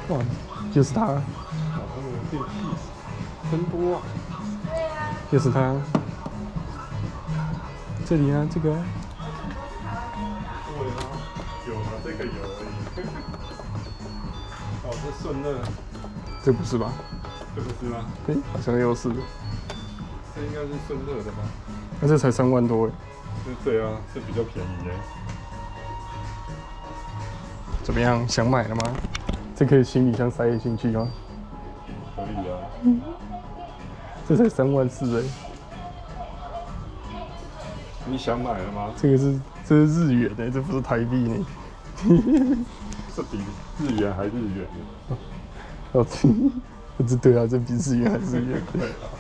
哇，就是它， 哇，他们的电器真多啊！ 就是它。这里啊，这个、啊。 对啊，有啊，这个有而已。哦，这顺乐， 这不是吧？ 这不是吗？ 哎、好像又是。 这应该是顺乐的吧？ 那、这才3万多哎。 对啊，这比较便宜耶。 怎么样？想买了吗？这可以行李箱塞得进去吗？ 可以啊。 这才3万4哎。 你想买了吗？ 这是日元哎，这不是台币呢。 这比日元还日元呢。 哦，这对啊，这比日元还日元。 对啊。